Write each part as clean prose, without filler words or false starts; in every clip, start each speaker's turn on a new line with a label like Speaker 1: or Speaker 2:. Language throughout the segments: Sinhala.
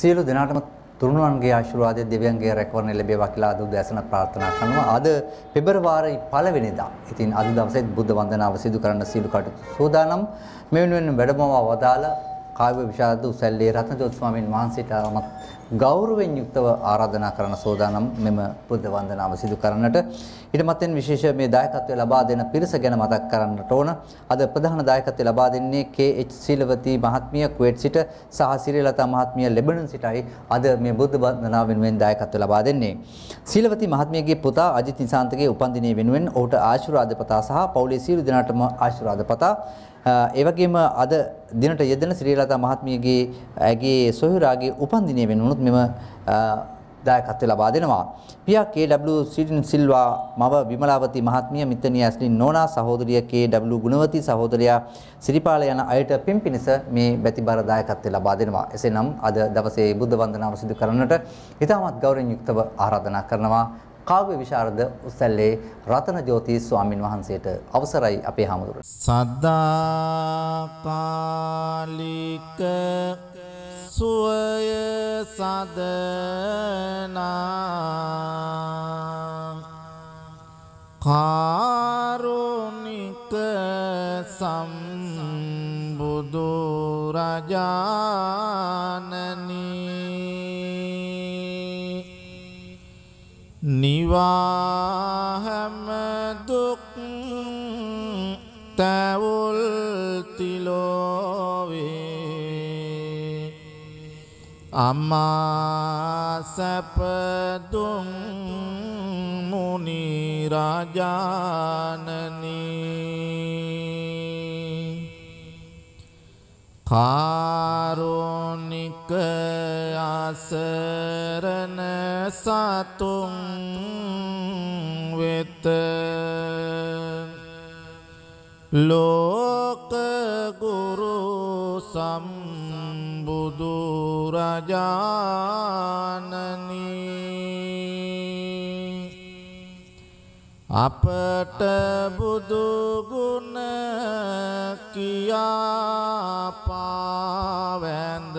Speaker 1: සියලු දෙනාටම තුරුණුවන්ගේ ආශිර්වාදය දෙවියන්ගේ රැකවරණය ලැබේවා කියලා අද උදෑසන ප්‍රාර්ථනා කරනවා. අද පෙබරවාරි 1 වෙනිදා. ඉතින් අද දවසේ බුද්ධ වන්දනාව සිදු කරන්න සීල කටයුතු සූදානම්. මේ වෙනුවෙන් වැඩමව වදාළ කාව්‍ය විශාරද උසැල්ලේ රත්නජෝත් ස්වාමීන් වහන්සේට ගෞරවයෙන් යුක්තව ආරාධනා කරන සෝදානම් මෙම බුද්ධ වන්දනාව සිදු කරන්නට. ඊට මතෙන් විශේෂ මේ දායකත්වය ලබා දෙන පිරිස ගැන මතක් කරන්නට ඕන. අද ප්‍රධාන දායකත්වය ලබා දෙන්නේ KH සීලවතී මහත්මිය කුවේට් සිට සහ සිරිලතා මහත්මිය ලෙබනන් සිටයි අද මේ බුද්ධ වන්දනාව වෙනුවෙන් දායකත්වය ලබා දෙන්නේ. සීලවතී මහත්මියගේ පුතා අජිත් නිසාන්තගේ උපන්දිනය වෙනුවෙන් ඔහුට ආශිර්වාද පතා සහ පවුලේ සියලු දෙනාටම ආශිර්වාද පතා ඒ වගේම අද දිනට යෙදෙන ශ්‍රීලතා මහත්මියගේ ඇගේ සොයුරාගේ උපන්දිනය වෙනුනොත් මෙම දායකත්වය ලබා දෙනවා. පියා KW සිරින් සිල්වා මව විමලාවති මහත්මිය මිත්තනිය ඇස්ලින් නෝනා සහෝදරිය KW ගුණවති සහෝදරයා සිරිපාල යන අයට පින් පිණිස මේ බැතිබර දායකත්වය ලබා දෙනවා. එසේනම් අද දවසේ බුද්ධ වන්දනාව සිදු කරන්නට ඉතාමත් ගෞරවයෙන් යුක්තව ආරාධනා කරනවා. කාව්‍ය විශාරද උසැල්ලේ රතනජෝති ස්වාමින් වහන්සේට අවසරයි අපේ හාමුදුරුවෝ.
Speaker 2: සදාකාලික සුවය සදනා කාරුණික සම්බුදු රජාණනි නිවාහැම දුක් තැවුල් තිලෝවේ අමා සැපදුම් මුනි රාජානනි කාරුණික අසරණ සතුන් වෙත ලෝක ගුරු සම්බුදු රජාණනි අපට බුදු ගුණ කියා පාවැඳ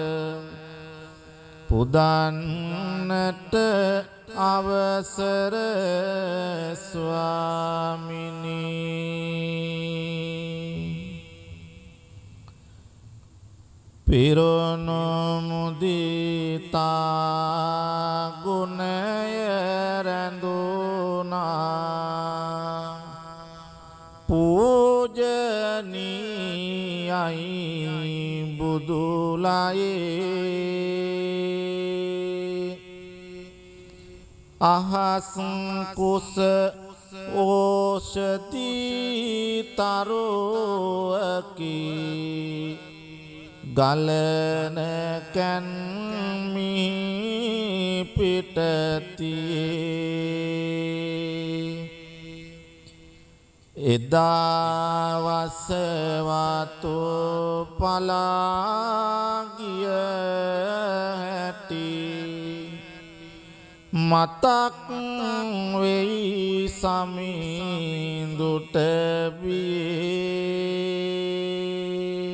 Speaker 2: පුදන්නට අවසර ස්වාමිනී පිරුණු මුදිතා ගුණය රැඳුනා පූජනීයයි බුදුලයේ අහස් කුස ඕෂධී තරුවකි ගලන කැන්මි පිටතියේ එදා වසවතු පලාගිය හැටි මතක් වෙයි සමිඳුට බියේ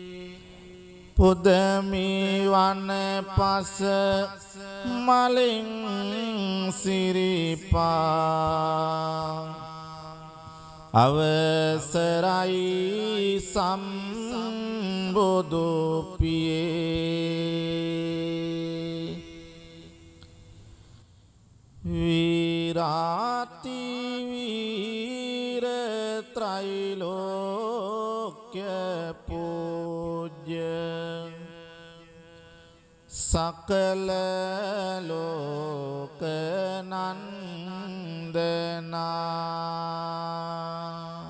Speaker 2: පුදමි වන පස මලින් සිරිපා අවසරයි සම්බුදු පියේ විරාති වීර ත්‍රිලෝක්‍ය පූජ්‍ය සකල ලෝක නන්දනා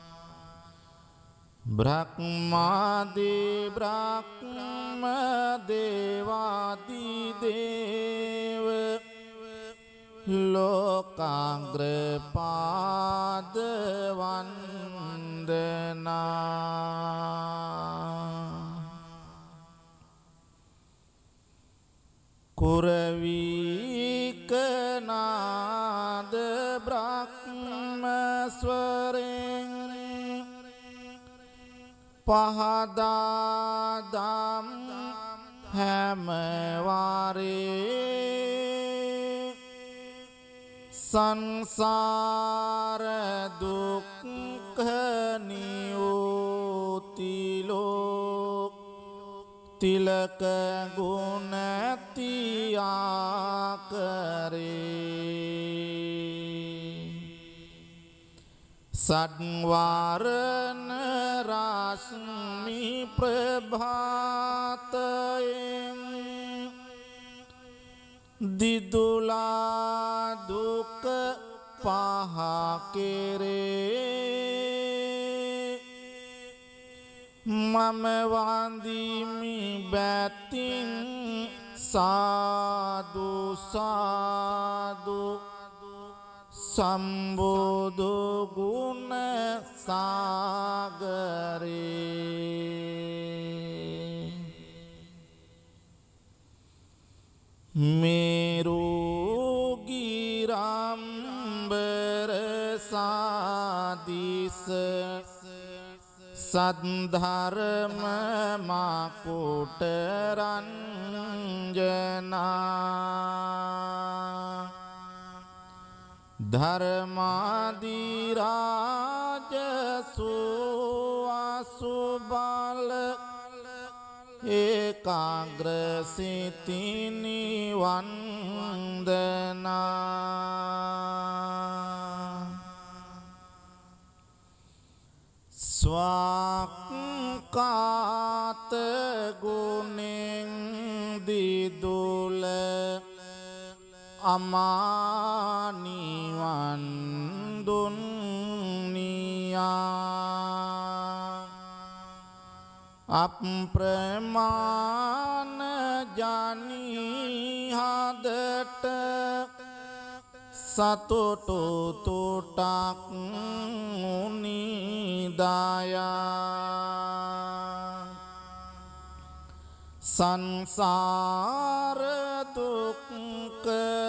Speaker 2: බ්‍රහ්මාදි බ්‍රහ්ම දේවාදි දේව ලෝකාග්‍ර පාද වන්දනා කුරවීකනාද බ්‍රහ්ම ස්වරෙන් පහදාදම් හැම වාරේ සංසාර දුක්ඛ නියෝතිලෝ තිලක ගුණ තියා කරේ සද්වාරණ රාස්මි ප්‍රභාතයෙන් දිදුලා දුක පහ කෙරේ මම වන්දිමි බැතින් සාදු සාදු සම්බුදු ගුණ සාගරේ මේරුගිරම්බර සාදිස සද්ධර්ම මකුට රංජනා ධර්මාදිරාජසු අසුබල ඒකාග්‍රසිතිනි වන්දනා ස්වාක්කාත ගුණෙන් දිදුල අමානිවන් දුන්නියා අප්‍රමාණ ජනී හදට සතුටු තුටක් උනිදායා සංසාර දුක්ඛ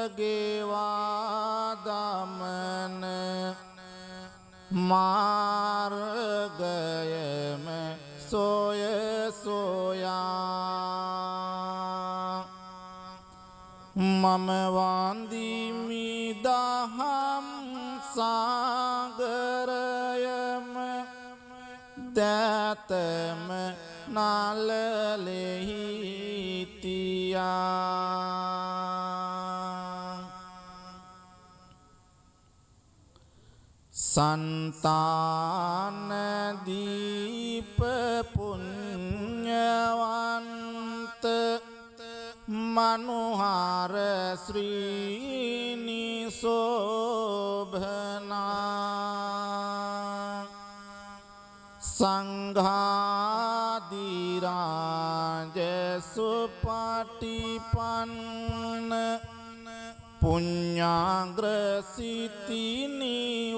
Speaker 2: ගෙවා දමන මාර්ගයම සොය සොයා මම වන්දිමි දහම් සාගරයම දෑතම නලලෙහි තියා සන්තාන දීප පුඤ්ඤවන්ත මනුහාර ශ්‍රීනි සෝභනා සංඝාදිරාජ සුපටිපන්න පුඤ්ඤාග්‍රසිතිනි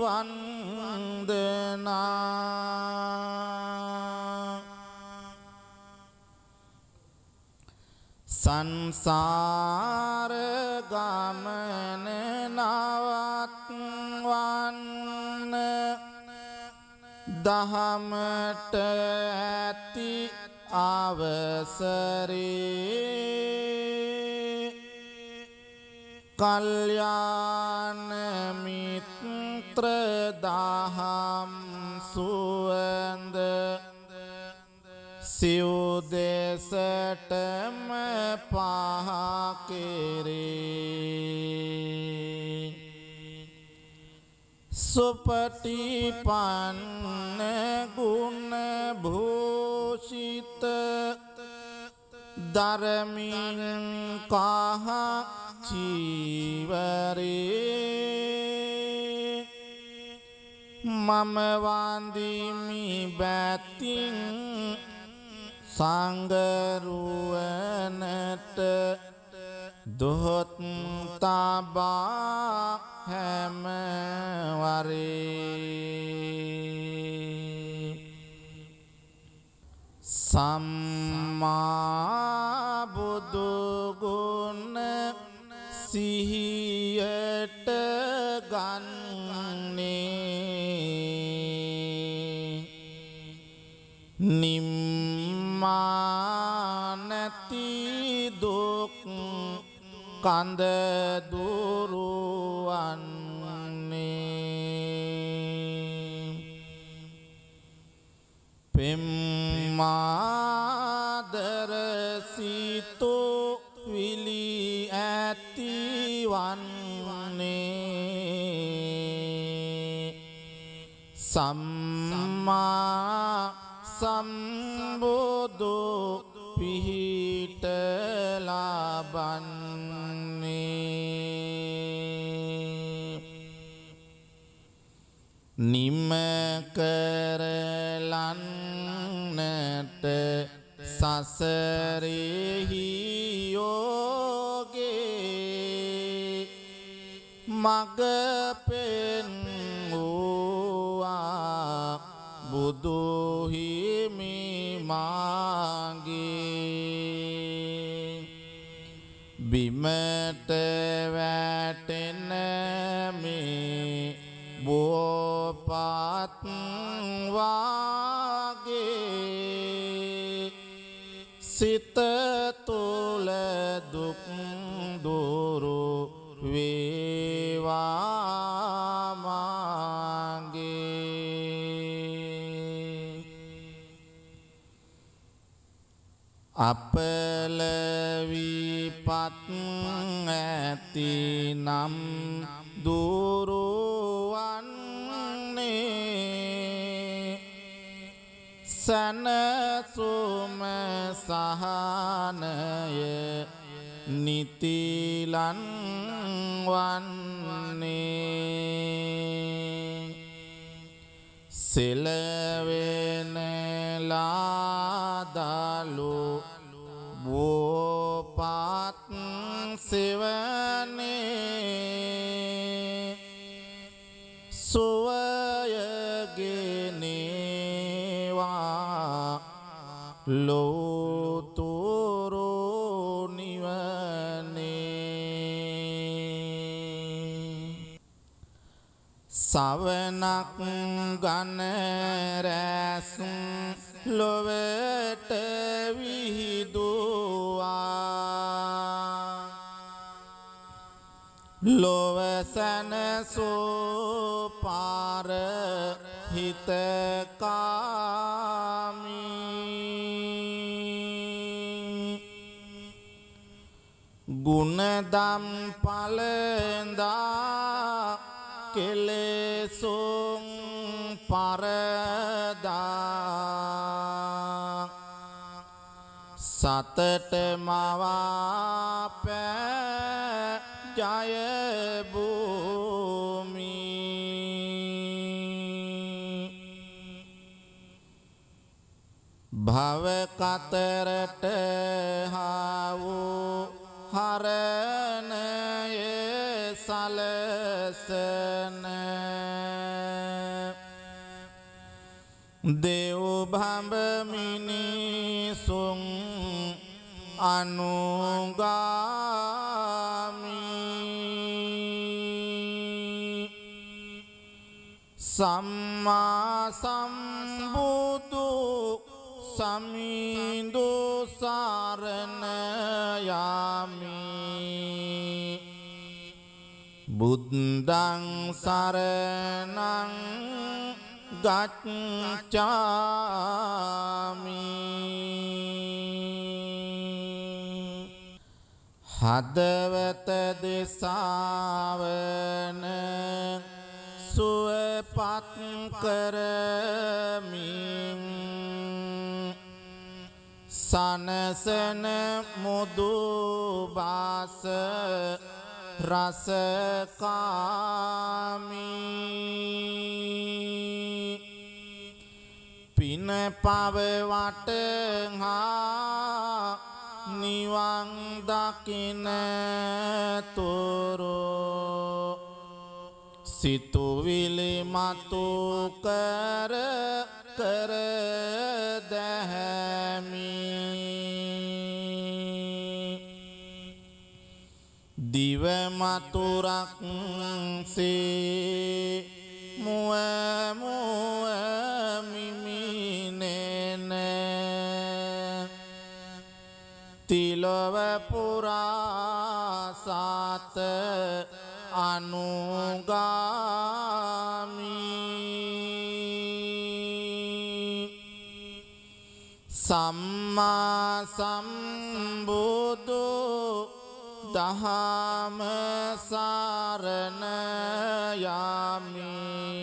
Speaker 2: වන්දනා සංසාර ගමන නවත්වන්න දහමට ඇති අවසරේ කල්යාණ මිත්‍ර දහම් සුවඳ සිව් දෙසටම පහ කෙරේ සුපටිපන්න ගුණ භූෂිත ධර්මින් කහ චීවරේ මම වන්දිමි බැතින් සංගරුවනට දොහොත් තබා හැම වරේ සම්මා බුදු ගුණ සිහියට ගන්නේ නිම්මාන ඇති දුක් කඳ දුරුවන්නේ පෙම්මාදර සිතු විලි ඇතිවන්නේ සම්මා සම්බුදු පිහිට ලබන්නේ නිම කරලන්නට සසරෙහි යෝගේ මග පෙන්වුවා බුදු හිමි මාගේ බිමට වැටෙන මේ බෝපත් වාගේ සිත තුල දුක් දුරු වේවා මාගේ අපල විපත් ඇති නම් දුරුවන්නේ සනසුම සහනය නිතිලන් වන්නේ සෙලවෙන ලාදලු බෝපත් සෙවනේ සුවයගෙනේවා ලෝතුරු නිවනේ සවනක් ගන රැස් ලොවට විහිදුවා ලොව සැනසූ පාර හිතකාමී ගුණදම් පලඳා කෙලෙසුම් පරදා සතට මවා පෑ ජය භූමි භව කතරට හාවූ හරණයේ සලසන දෙව් භඹ මිනිසුන් අනුගාමී සම්මා සම්බුදු සමිඳු සරණ යාමි බුද්ධං සරණං ගච්ඡාමි හදවත දෙසාවන සුවපත් කරමින් සනසන මුදු බාස රසකාමී පින පව වටහා නිවන් දකින තුරු සිතුවිලි මතු කර කර දැහැමි දිව මතුරක් සේ මුව මුව මිමිනෙන තිලොව පුරා සාත අනුගාමි සම්මා සම්බුදු දහම සරණ යමි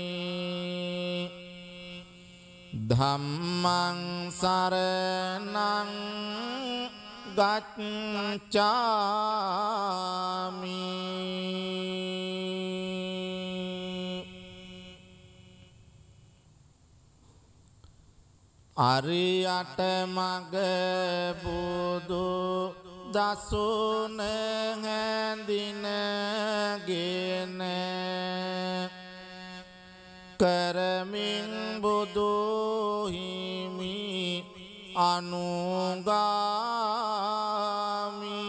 Speaker 2: ධම්මං සරණං ගච්ඡාමි අරියට මග බුදු දසුන හැඳිනගෙන කරමින් බුදු හිමි අනුගාමි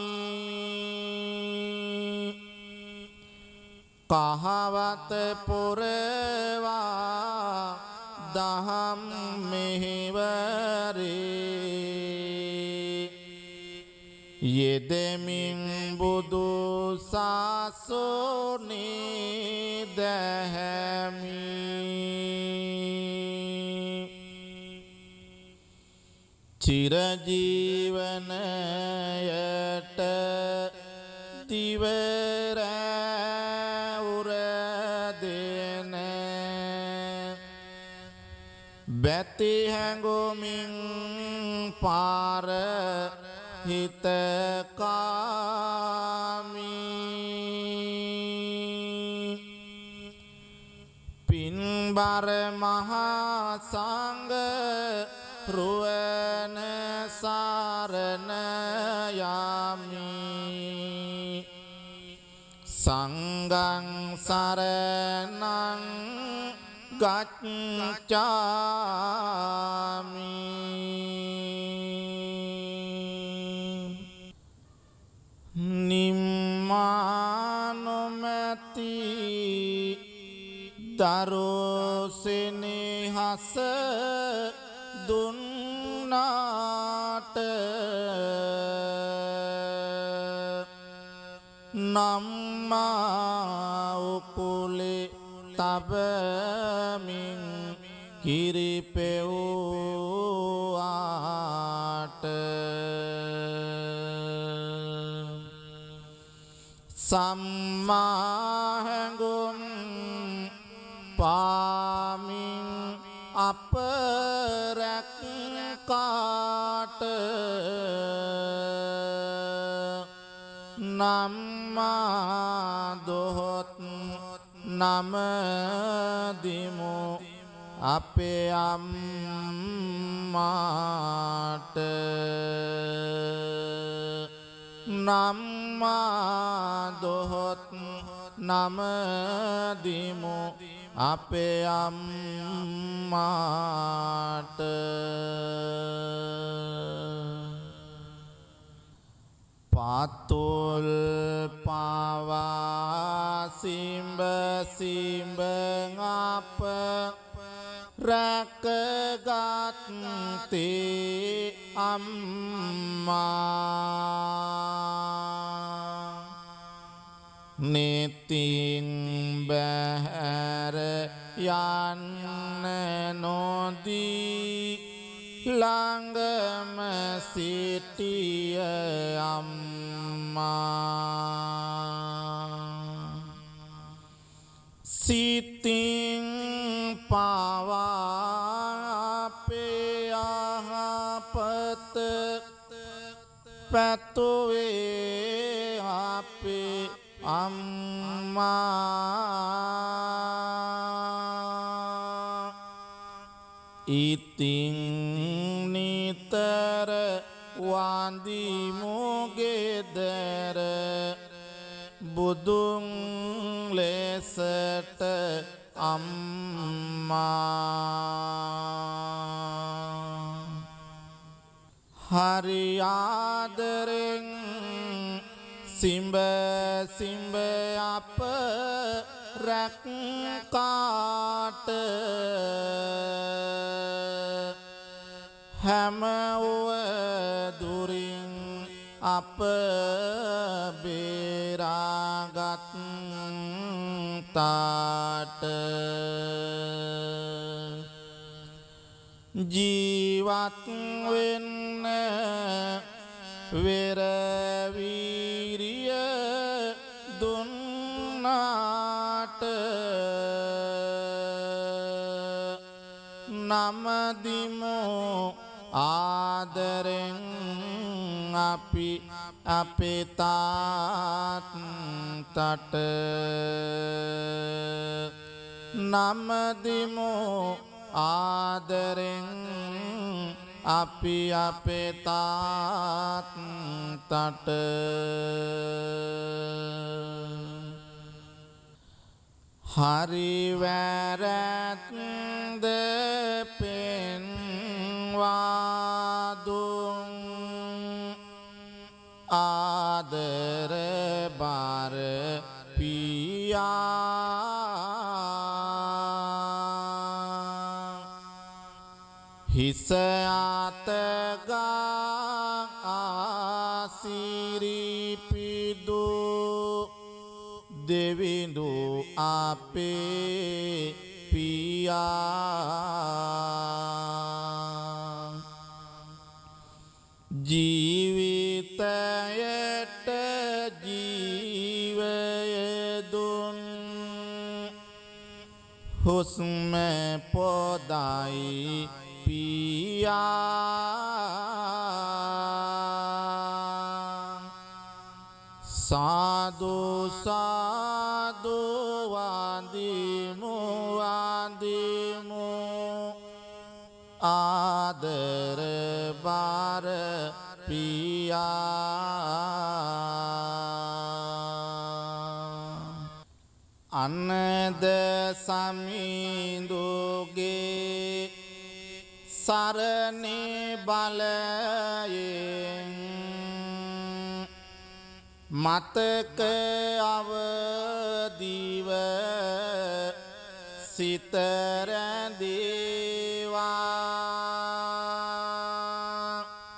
Speaker 2: කහවත පුරවා දහම් මෙහෙවරේ යෙදෙමින් බුදු සාසුනේ දැහැමි චිරජීවනයට දිවර උරදෙන බැති හැඟුමින් පාර හිතකාමි පින්බර මහා සංඝ රුවන සරණ යමි සංඝං සරණං ගච්ඡාමි නිම්මානොමැති දරුසෙනෙහස දුන්නාට නම්මා උකුලේ තබමින් කිරිපෙව්වාට සම්මා හැඟුම් පාමින් අප රැක්කාට නම්මා දොහොත් නමදිමු අපේ අම්මාට නම්මා දොහොත් නමදිමු අපේ අම්මාට පාතුල් පාවා සිම්බ සිම්බ අප රැකගත්තේ අම්මා නිතින් බැහැර යන්න නොදී ළඟම සිටිය අම්මා සිතින් පවා අපේ යහපත පැතුවේ අපේ අම්මා ඉතින් නිතර වන්දිමු ගෙදර බුදුන් ලෙසට අම්මා හරි ආදරෙන් සිඹ සිඹ අප රැක්කාට හැම දුරින් අප බේරාගත් තාට ජීවත් වෙන්න වෙරවීරිය දුන්නාට නමදිමු ආදරෙන් අපි අපේ තාත්තට නමදිමු ආදරෙන් අපි අපේ තාත්තට හරි වැරැද්ද පෙන්වා දුන් ආදර බර පියා හිස අතගා ආසිරිපිදු දෙවිඳු අපේ පියා ජීවිතයට ජීවය දුන් හුස්ම පොදයි පියා සාදු සාදු වන්දිමු වන්දිමු ආදර බර පියා අනද සමිඳුගේ සරණේ බලයෙන් මතක අවදිව සිත රැඳේවා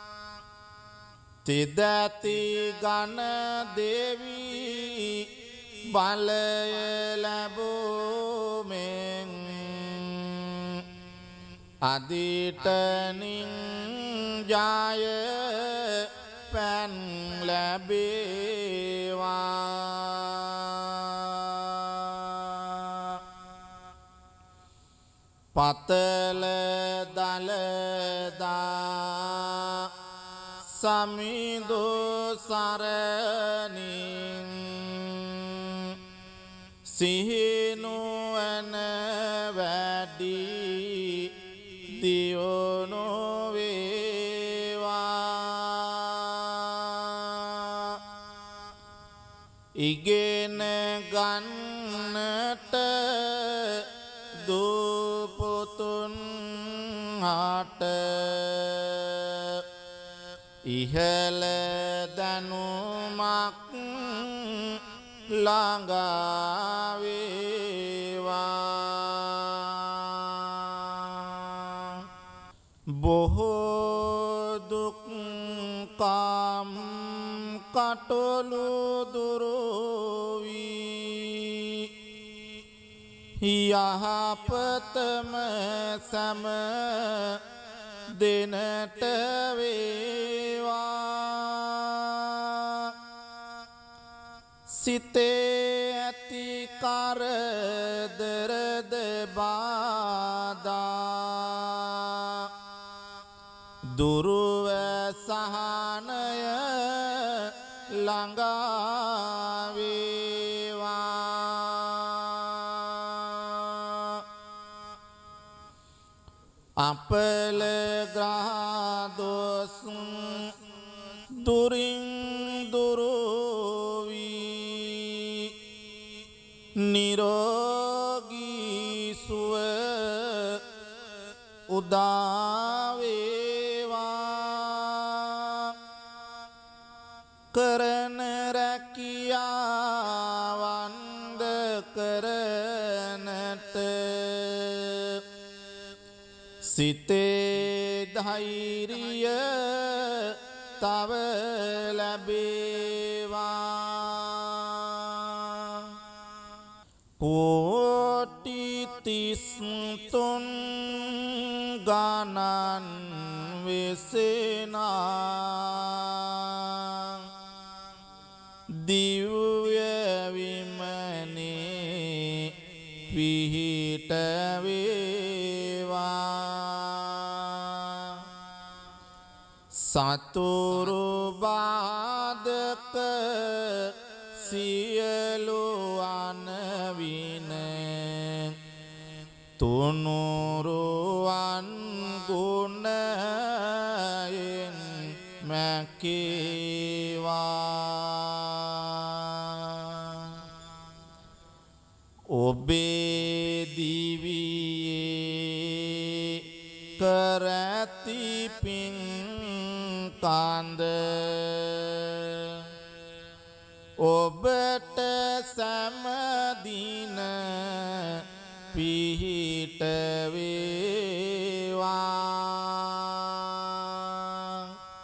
Speaker 2: තිදැති ගණ දෙවි බලය ලැබුමෙන් අදිටනින් ජය පැන් ලැබේවා පතල දලදා සමිඳු සරණින් සිහිනුවන වැඩි දියුණු වේවා ඉගෙන ගන්නට දුපුතුන් හට ඉහළ දැනුමක් ළඟා වේවා බොහෝ දුක් කම් කටොළු දුරු වී යහපතම සම දෙනට වේවා සිතේ ඇති කරදරද බාධා දුරුව සහනය ළඟා වේවා අපල ග්‍රහ දොස් දුරින් දුරු වී නිරෝගී සුව උදා වේවා කරන රැකියාවන්ද කරනට සිතේ ධෛර්යය තව ලැබේවා කෝටි 33 ගණන් වෙසෙනා දිව්‍ය විමනේ පිහිට වේවා සතුරු බාධක සියලු අනවින තුනුරුවන් ගුණයෙන් මැකේවා ඔබේ දිවියේ කරැති පින් කන්ද ඔබට සෑමදින පිහිට වේවා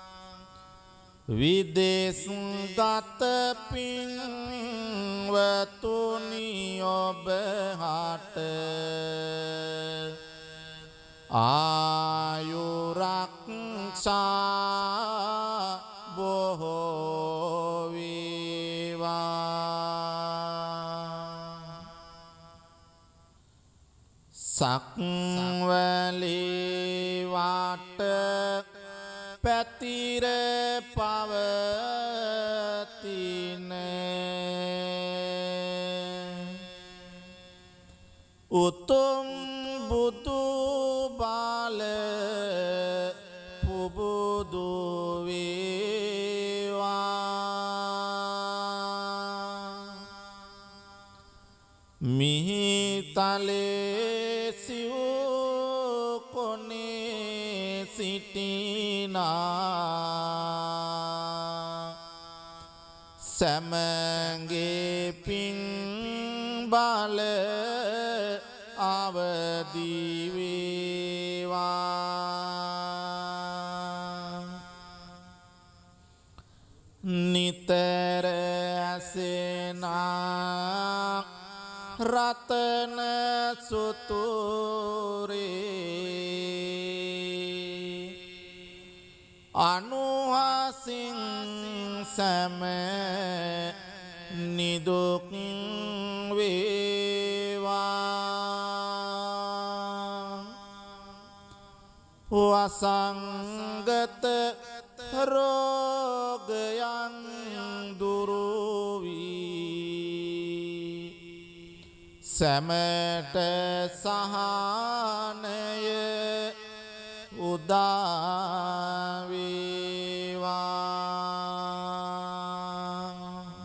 Speaker 2: විදේශගත පින්වතුනි ඔබ හට ආයුරක්ෂා බොහෝ වේවා සක්වලේ වාට පැතිර පවතින උතුම් බුදු බාල පුබුදු වේවා මිහිතලේ සිව් කොනේ සිටිනා සමගේ පින් බල අවදි වේවා නිතර ඇසෙනා රතන සුතුරේ අනුහසින් සැම නිදුක් වේවා වසංගත රෝගයන් දුරු වී සැමට සහනය උදා වේවා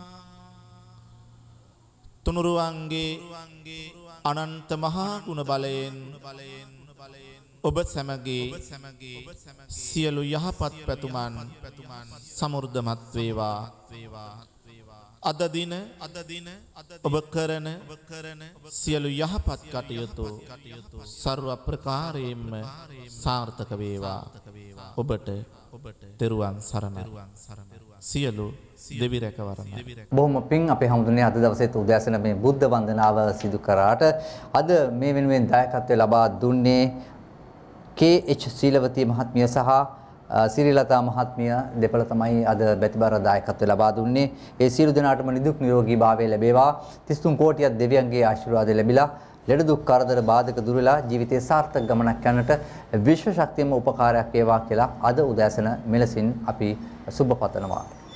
Speaker 2: තුනුරුවන්ගේ අනන්ත මහා ගුණ බලයෙන් ඔබ සැමගේ සියලු යහපත් පැතුමන් සමෘද්ධමත් වේවා අද දින ඔබ කරන සියලු යහපත් කටයුතු සර්ව ප්‍රකාරයෙන්ම සාර්ථක වේවා ඔබට තෙරුවන් සරණයි සියලු දෙවි රැකවරණ
Speaker 1: බොහොම පිං අපේ හැමෝටම අද දවසේ උදෑසන මේ බුද්ධ වන්දනාව සිදු කරාට අද මේ වෙනුවෙන් දායකත්වය ලබා දුන්නේ KH සීලවතී මහත්මිය සහ සිරිලතා මහත්මිය දෙපළ තමයි අද බැතිබර දායකත්වය ලබා දුන්නේ. ඒ සියලු දෙනාටම නිදුක් නිරෝගී භාවය ලැබේවා. 33 කෝටියක් දෙවියන්ගේ ආශිර්වාද ලැබිලා ලෙඩ දුක් කරදර බාධක දුර වෙලා ජීවිතයේ සාර්ථක ගමනක් යන්නට විශ්ව ශක්තියම උපකාරයක් වේවා කියලා අද උදෑසන මෙලසින් අපි සුබ පතනවා.